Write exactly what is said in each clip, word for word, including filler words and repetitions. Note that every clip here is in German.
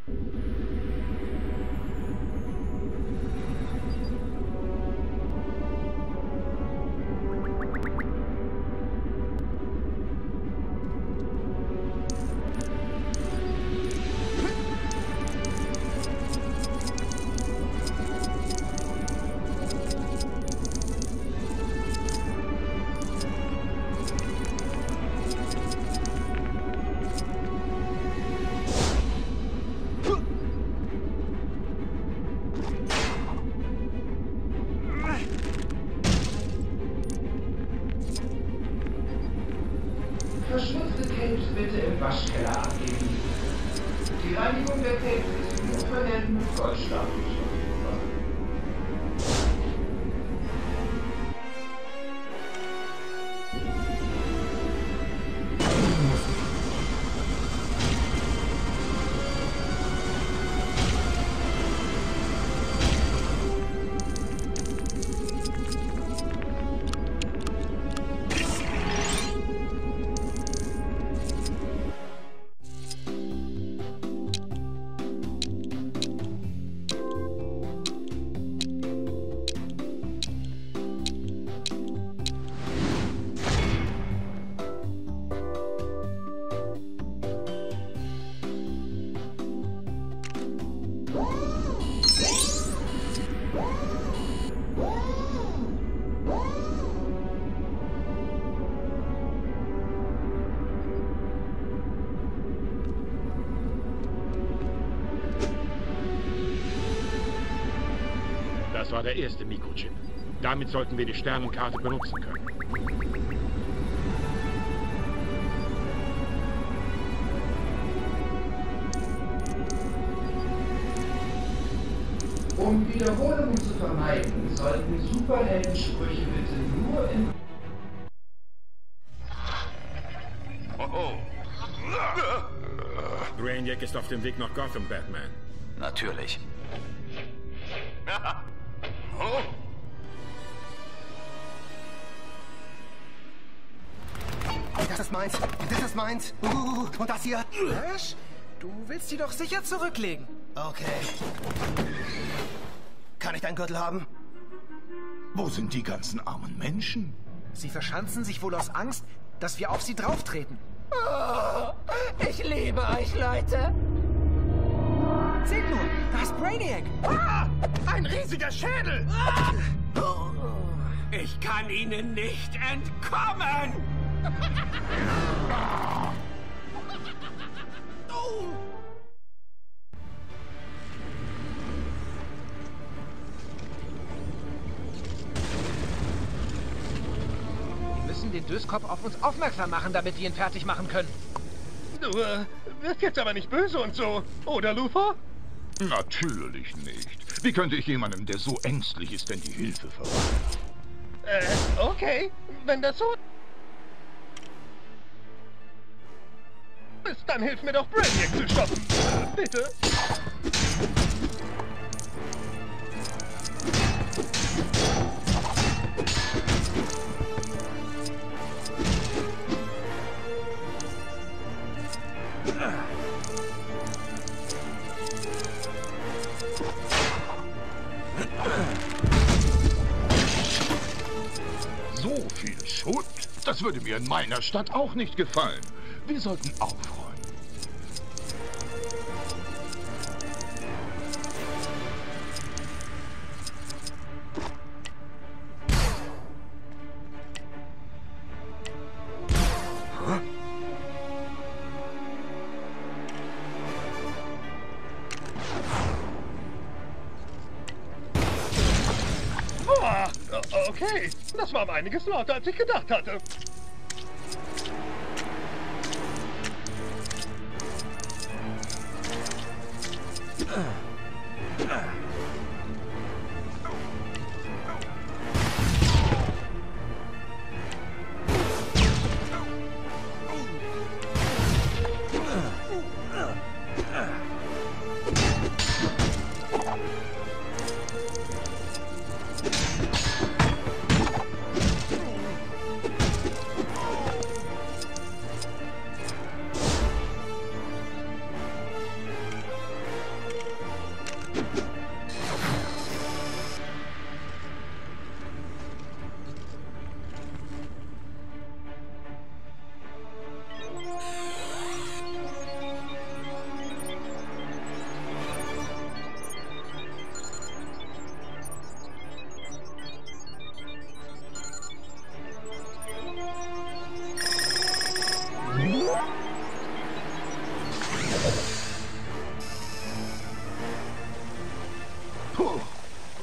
Verschmutzte Tapes bitte im Waschkeller abgeben. Die Reinigung der Tapes ist nur für Helden mit Goldstatus. Das war der erste Mikrochip. Damit sollten wir die Sternenkarte benutzen können. Um Wiederholungen zu vermeiden, sollten Superheldensprüche bitte nur in... Oh oh. Brainiac ist auf dem Weg nach Gotham, Batman. Natürlich. Oh. Das ist meins, das ist meins. Uh, und das hier? Ash, du willst die doch sicher zurücklegen. Okay. Kann ich deinen Gürtel haben? Wo sind die ganzen armen Menschen? Sie verschanzen sich wohl aus Angst, dass wir auf sie drauftreten. Oh, ich liebe euch, Leute. Seht nur, da ist Brainiac. Ah, ein riesiger Schädel! Ah. Ich kann ihnen nicht entkommen! Oh. Wir müssen den Döskopf auf uns aufmerksam machen, damit wir ihn fertig machen können. Du, äh, wirst jetzt aber nicht böse und so, oder, Luthor? Natürlich nicht. Wie könnte ich jemandem, der so ängstlich ist, denn die Hilfe verweigern? Äh, okay. Wenn das so ist, dann hilf mir doch, Brainiac zu stoppen. Bitte. So viel Schutt? Das würde mir in meiner Stadt auch nicht gefallen. Wir sollten aufräumen. Boah, okay. Das war um einiges lauter, als ich gedacht hatte.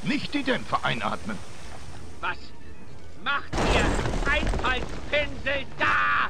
Nicht die Dämpfer einatmen. Was macht ihr Einfallspinsel da?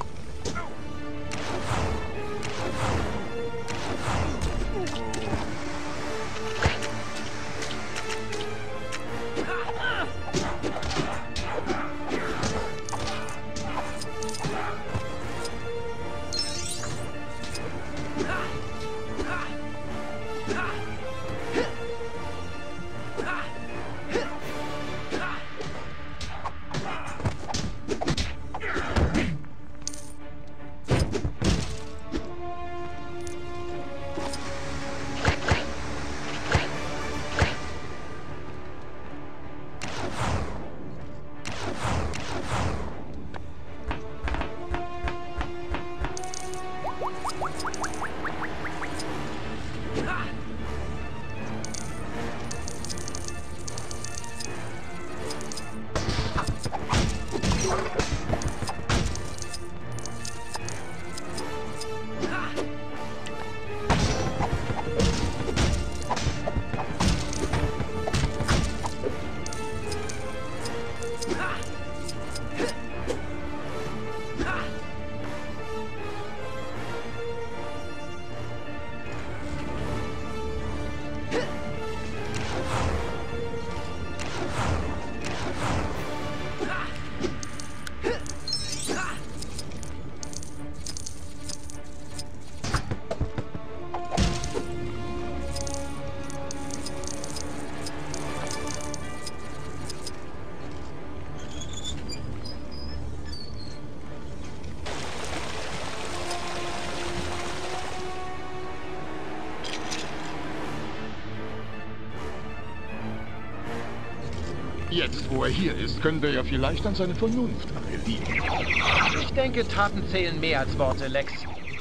Jetzt, wo er hier ist, können wir ja vielleicht an seine Vernunft appellieren. Ich denke, Taten zählen mehr als Worte, Lex.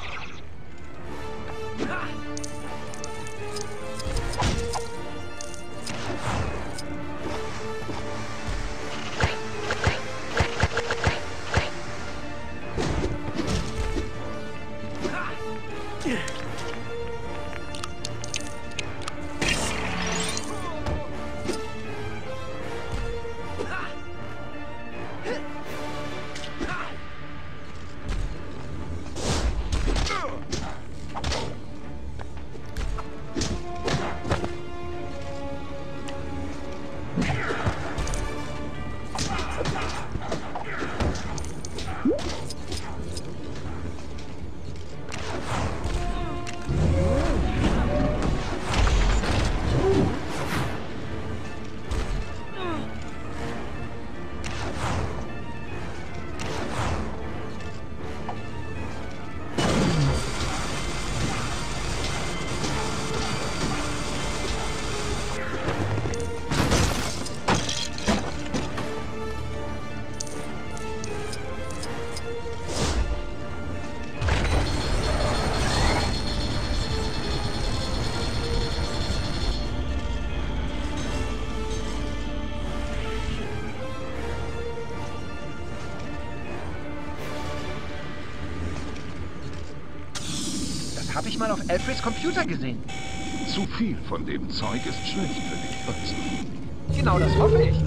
Habe ich mal auf Alfreds Computer gesehen. Zu viel von dem Zeug ist schlecht für dich, weißt du. Genau, das hoffe ich.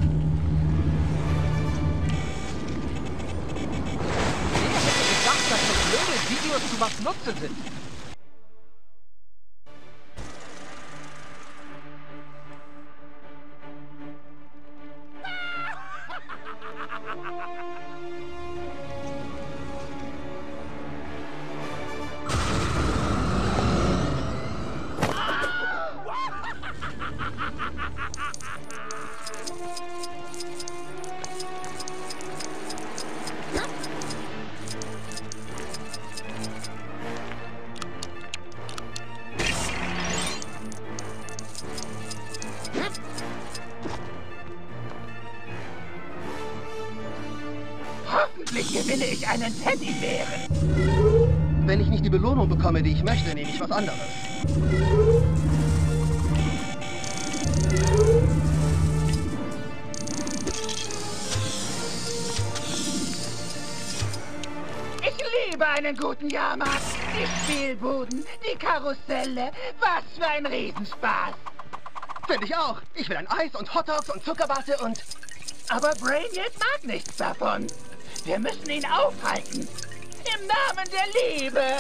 Wer hätte gedacht, dass so blöde Videos zu was Nutze sind? Hoffentlich gewinne ich einen Teddybären. Wenn ich nicht die Belohnung bekomme, die ich möchte, nehme ich was anderes. Ich liebe einen guten Jahrmarkt. Die Spielbuden, die Karusselle. Was für ein Riesenspaß. Finde ich auch. Ich will ein Eis und Hotdogs und Zuckerwatte und... Aber Brainiac mag nichts davon. Wir müssen ihn aufhalten. Im Namen der Liebe.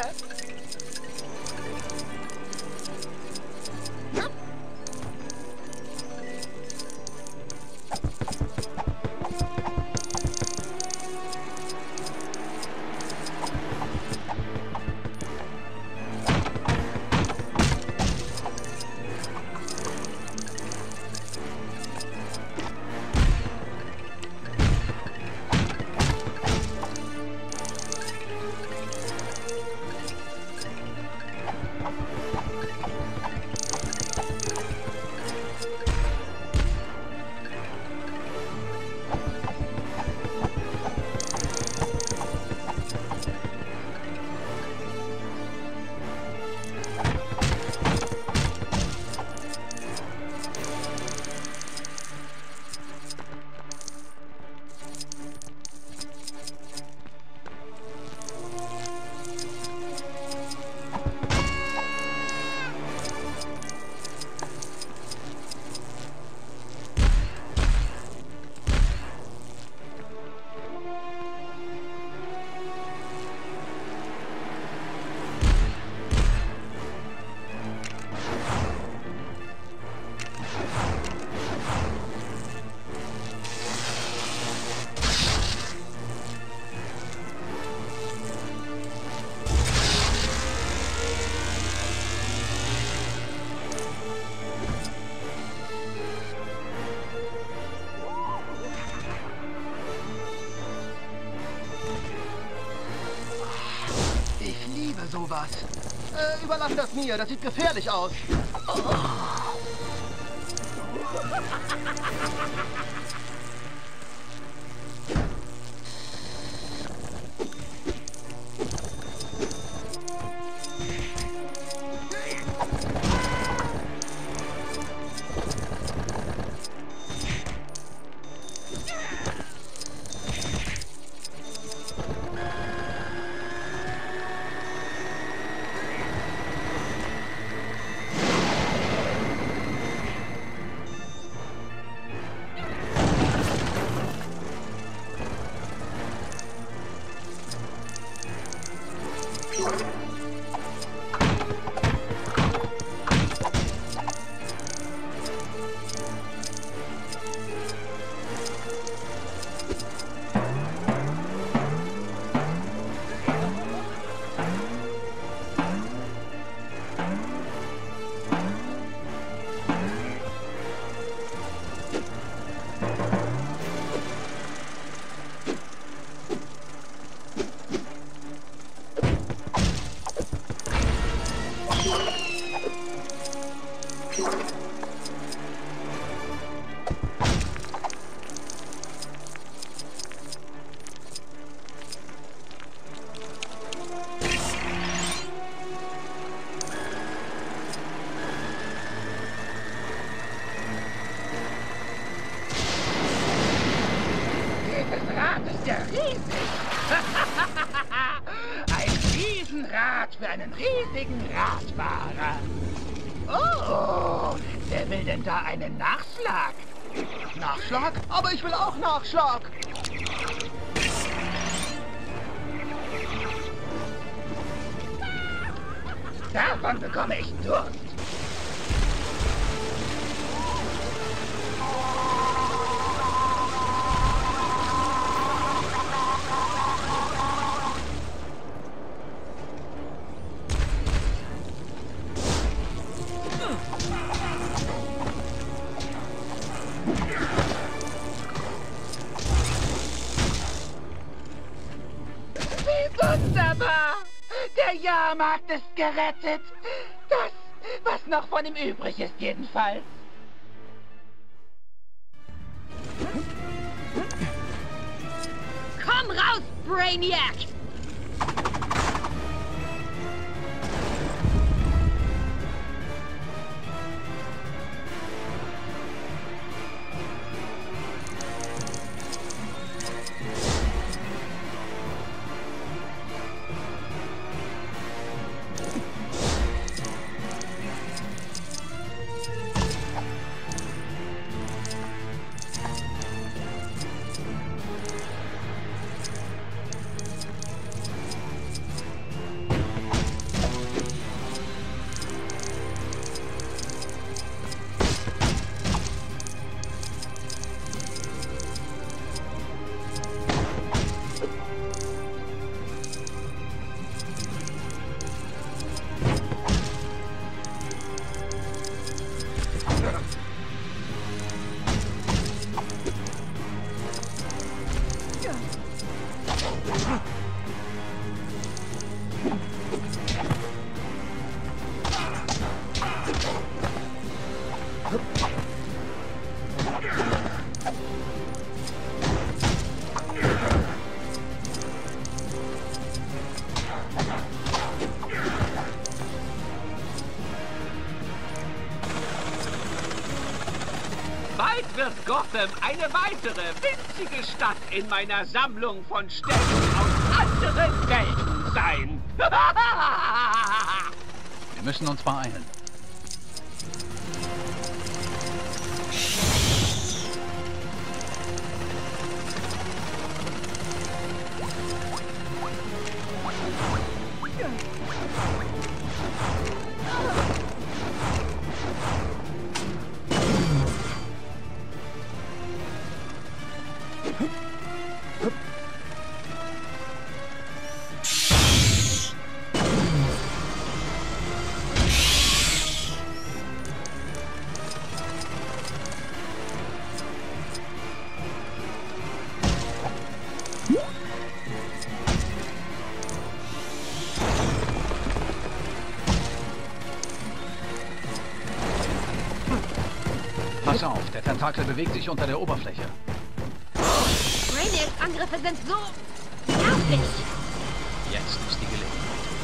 Sowas. Äh, überlass das mir, das sieht gefährlich aus. Oh. Für einen riesigen Radfahrer. Oh, wer will denn da einen Nachschlag? Nachschlag? Aber ich will auch Nachschlag. Davon bekomme ich Durst. Wunderbar! Der Jahrmarkt ist gerettet. Das, was noch von ihm übrig ist, jedenfalls. Komm raus, Brainiac! Bald wird Gotham eine weitere winzige Stadt in meiner Sammlung von Städten aus anderen Welten sein. Wir müssen uns beeilen. Pass auf, der Tentakel bewegt sich unter der Oberfläche. Brainiacs Angriffe sind so nervig. Jetzt ist die Gelegenheit.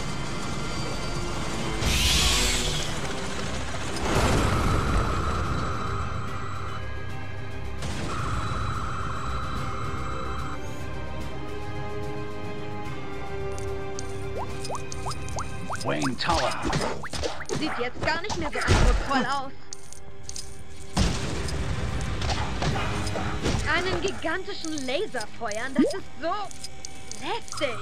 Wayne Tower. Sieht jetzt gar nicht mehr so eindrucksvoll aus. Einen gigantischen Laser feuern, das ist so lästig.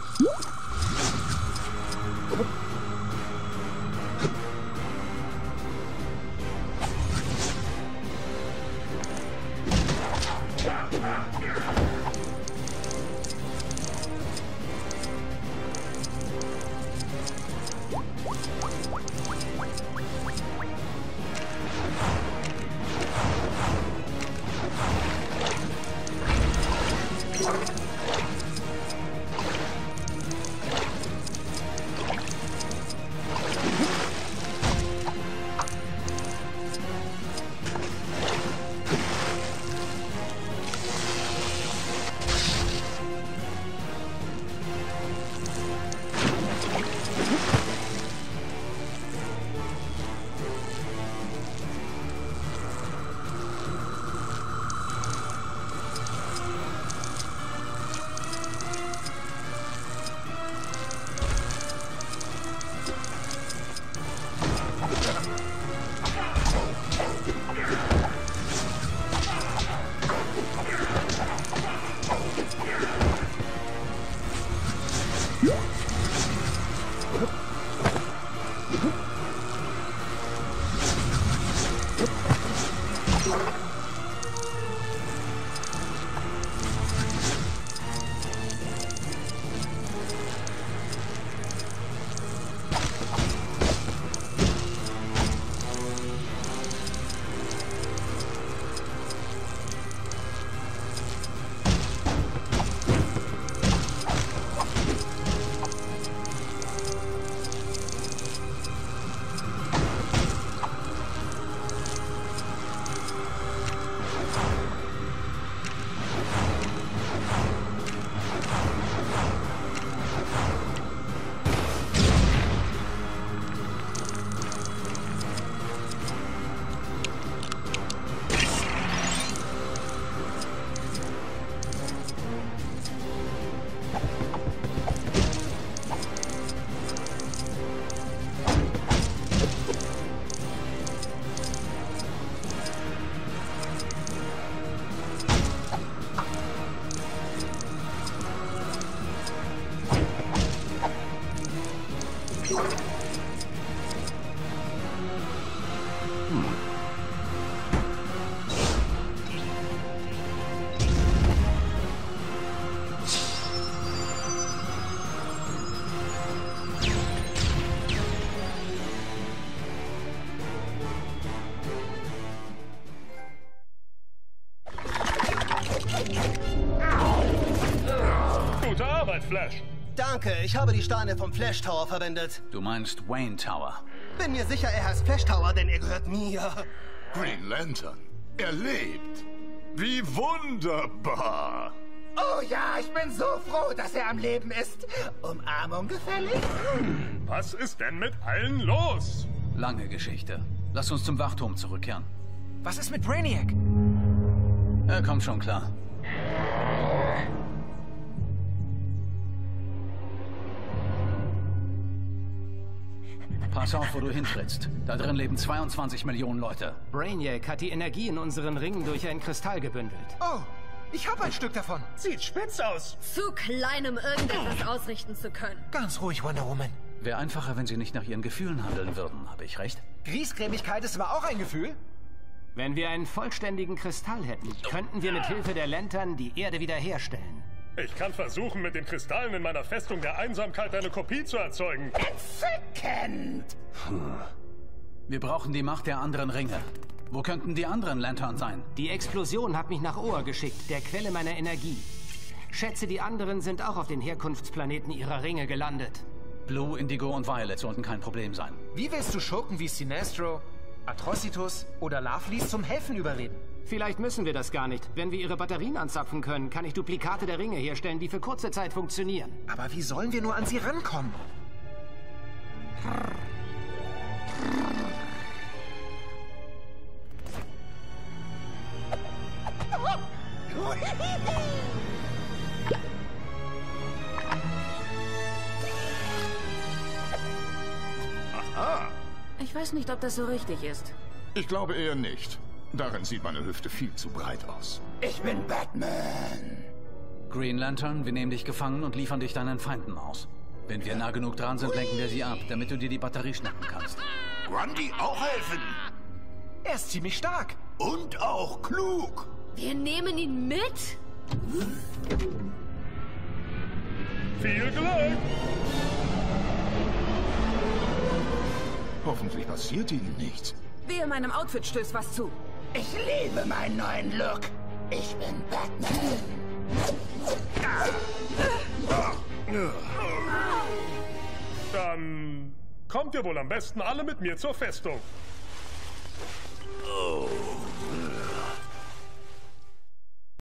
Gute Arbeit, Flash. Danke, ich habe die Steine vom Flash Tower verwendet. Du meinst Wayne Tower. Bin mir sicher, er heißt Flash Tower, denn er gehört mir. Green Lantern. Er lebt. Wie wunderbar. Oh ja, ich bin so froh, dass er am Leben ist. Umarmung gefällig? Was ist denn mit allen los? Lange Geschichte. Lass uns zum Wachturm zurückkehren. Was ist mit Brainiac? Er kommt schon klar. Pass auf, wo du hintrittst. Da drin leben zweiundzwanzig Millionen Leute. Brainiac hat die Energie in unseren Ringen durch einen Kristall gebündelt. Oh, ich habe ein Stück davon. Sieht spitz aus. Zu klein, um irgendetwas ausrichten zu können. Ganz ruhig, Wonder Woman. Wäre einfacher, wenn sie nicht nach ihren Gefühlen handeln würden. Habe ich recht? Griesgrämigkeit ist aber auch ein Gefühl. Wenn wir einen vollständigen Kristall hätten, könnten wir mit Hilfe der Lantern die Erde wiederherstellen. Ich kann versuchen, mit den Kristallen in meiner Festung der Einsamkeit eine Kopie zu erzeugen. Entzückend! Wir brauchen die Macht der anderen Ringe. Wo könnten die anderen Lantern sein? Die Explosion hat mich nach Oa geschickt, der Quelle meiner Energie. Schätze, die anderen sind auch auf den Herkunftsplaneten ihrer Ringe gelandet. Blue, Indigo und Violet sollten kein Problem sein. Wie willst du Schurken wie Sinestro, Atrocitus oder Lovelace zum Helfen überreden? Vielleicht müssen wir das gar nicht. Wenn wir ihre Batterien anzapfen können, kann ich Duplikate der Ringe herstellen, die für kurze Zeit funktionieren. Aber wie sollen wir nur an sie rankommen? Aha. Ich weiß nicht, ob das so richtig ist. Ich glaube eher nicht. Darin sieht meine Hüfte viel zu breit aus. Ich bin Batman. Green Lantern, wir nehmen dich gefangen und liefern dich deinen Feinden aus. Wenn wir nah genug dran sind, lenken wir sie ab, damit du dir die Batterie schnappen kannst. Grundy auch helfen. Er ist ziemlich stark. Und auch klug. Wir nehmen ihn mit? Viel Glück! Hoffentlich passiert ihnen nichts. Wehe, meinem Outfit stößt was zu. Ich liebe meinen neuen Look. Ich bin Batman. Dann kommt ihr wohl am besten alle mit mir zur Festung.